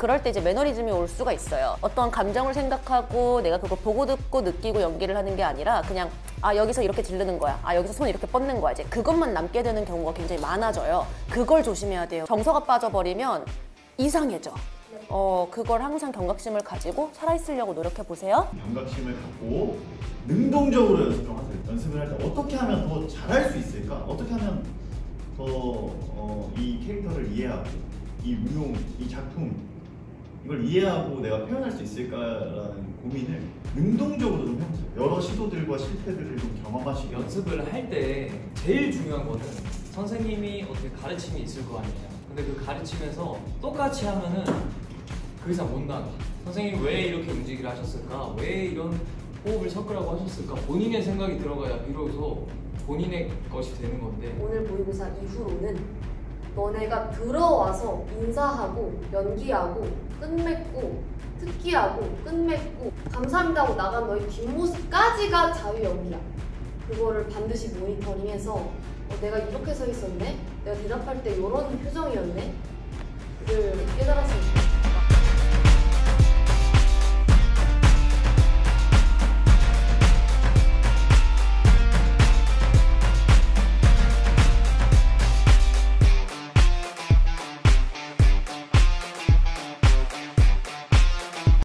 그럴 때 이제 매너리즘이 올 수가 있어요. 어떤 감정을 생각하고 내가 그걸 보고 듣고 느끼고 연기를 하는 게 아니라 그냥 아 여기서 이렇게 지르는 거야, 아 여기서 손 이렇게 뻗는 거야, 이제 그것만 남게 되는 경우가 굉장히 많아져요. 그걸 조심해야 돼요. 정서가 빠져버리면 이상해져. 그걸 항상 경각심을 가지고 살아있으려고 노력해 보세요. 경각심을 갖고 능동적으로 연습 좀 하세요. 연습을 할 때 어떻게 하면 더 잘할 수 있을까? 어떻게 하면 더 이 캐릭터를 이해하고 이 무용, 이 작품 이걸 이해하고 내가 표현할 수 있을까라는 고민을 능동적으로 좀 해보세요. 여러 시도들과 실패들을 좀 경험하시고 연습을 할 때 제일 중요한 거는 선생님이 어떻게 가르침이 있을 거 아니에요. 근데 그 가르침에서 똑같이 하면은 그 이상 못 나가. 선생님이 왜 이렇게 움직이를 하셨을까? 왜 이런 호흡을 섞으라고 하셨을까? 본인의 생각이 들어가야 비로소 본인의 것이 되는 건데 오늘 모의고사 이후로는 너네가 들어와서 인사하고 연기하고 끝맺고 특기하고 끝맺고 감사합니다 하고 나간 너의 뒷모습까지가 자유 연기야. 그거를 반드시 모니터링해서 내가 이렇게 서 있었네? 내가 대답할 때 이런 표정이었네?